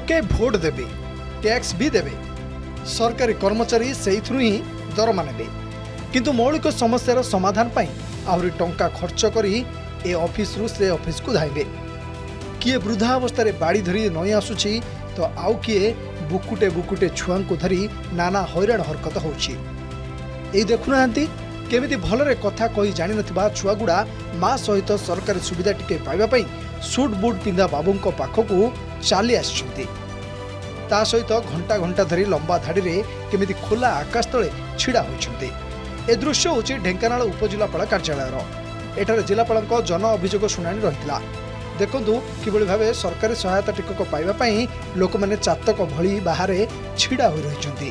लोके भोट देबे टैक्स भी देबे सरकारी कर्मचारी से ही दरमा ने किंतु मौलिक समस्यार समाधान पाई आहरी टंका खर्च करी ए ऑफिस रु से ऑफिस को धाइबे किए वृद्धा अवस्था बाड़ी धरी नई आसुची तो आउ किए बुकुटे बुकुटे छुआ को धरी नाना हैरान हरकत होउची ए देखुना केमिति भलरे कथा कही जानि नथिबा छुआगुड़ा माँ सहित सरकारी सुविधा टिके पाइबा पई सूट बूट पिंधा बाबूंको पाखकू चली आछिथि ता सहित घंटा घंटा धरी लंबा धाड़ी रे केमिति खोला आकाश तले छिड़ा होइछन्ति ए दृश्य होची ढेंकानाल उपजिलापाल कार्यालयर एठारे जिलापालक जन अभियोग शुणाणी रहितला देखंतु किबळी भाबे सरकारी सहायता टिकक पाइबा पई लोक माने चातक भली बाहरे छिड़ा होई रहिछन्ति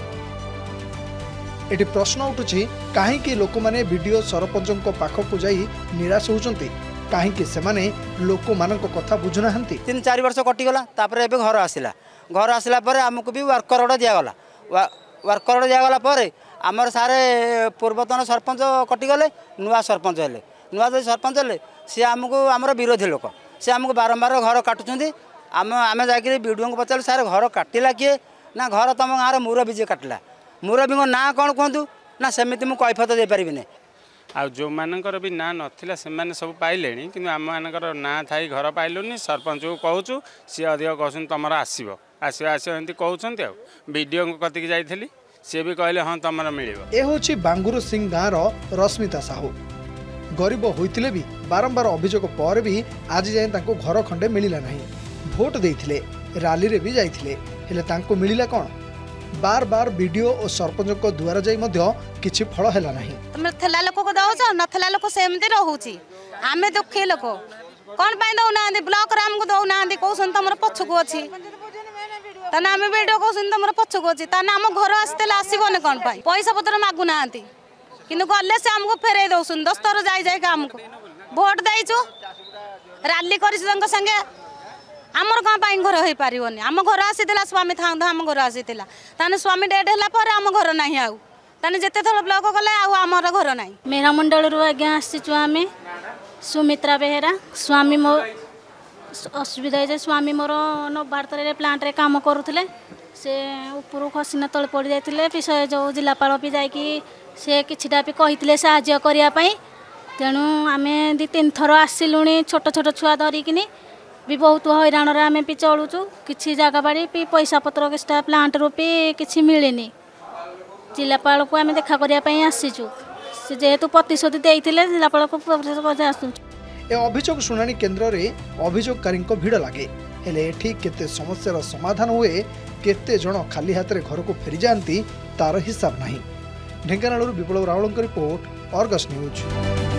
एटी प्रश्न उठुछि काहेकि लोक माने वीडियो सरपंचक पाखकू जाई निराश होउछन्ति काहेकि सेमाने लोक मानक कथा बुझुना हंती 3-4 वर्ष कटि गला तापरे एबे घर आसिला परे हमकु भी वर्कर ऑर्डर दिया गला परे आमर सारे पूर्वतन सरपंच कटि गले नुआ सरपंच हेले सी आमको आमर विरोधी लोक सी आमको बारंबार घर काटुछन्ती आमे जाकि वीडियो को पचार सारे घर काटिला किए ना घर तुम गाँव मुरबी जे काटिला मुरबी ना कौन कहतु ना सेमिति मु कैफत दे पारिबिनी आ जो मानकर भी ना नथिला से माने सब पाइले कि आम मानकर ना थाई घर पाइलुनी सरपंच को कहूँ सी अधिक कहते तुम आसो एमती कहते वीडियो कतिक जाइली सी भी कहले हाँ तुम मिल ए बांगुर सिंह गाँव रश्मिता साहू गरीब होते भी बारंबार अभियोग पर भी आज जाए घर खंडे मिलला नहीं भोट देते राली रे भी जाइए हेले तांको मिलला कौन बार बार वीडियो और सरपंच द्वारा जाई किछि फल हैला नहीं तुम थेला लोक को दउछ नथेला लोक सेमते रहउची आमे दुखी लोक कोन पाई दउ ना ब्लॉक रे हमको दउ ना कहउसन तमर पछकु अछि तना आमे वीडियो कहउसन तमर पछकु अछि तना हम घर आस्तेला आसीबो ने कोन पाई पैसा पत्र मागु ना आंती किनु गल्ले से हमको फेरै दउसन दस्तर जाई जाई का हमको वोट देइछु रैली करिस संग संगे आमर गाँ पाई घर हो पारिबनी आम घर आसीला स्वामी था आम घर आसीला ताने स्वामी डेड होला पर आम घर नाही आउ ताने जेते थोड़ा ब्लॉक गले आमर घर नाही मेरा मंडल रु आज्ञा आसीचु आमे सुमित्रा बेहेरा स्वामी मो असुविधा जे स्वामी मोर नवार्त रे प्लांट रे काम करूथिले से ऊपर खसिना तळ पड़ी जाइथिले विषय जो जिलापाल भी जाइकी से किछिटा भी कहिथिले सहाय्य करिया पई तेणु आमे 2-3 थर आसिलुनी छोट छोट छुआ धरिकिनी भी बहुत हैरान आम भी चलुचु किसी जगह बाड़ी भी पैसा पत्र किसी प्लांट रू भी किसी मिलनी जिलापाल को आम देखा करने आसीचु से जेहेतु प्रतिश्रुति देते जिलापाल को आसुचु ए अभियोग शुणाणी केन्द्र रे अभियोगकारी भिड़ लगे हेले एठी केते समस्यार समाधान हुए केते जण खाली हाथ रे घर को फेरी जाती तार हिसाब नहीं Dhenkanal Viplav Rawal report Argus news.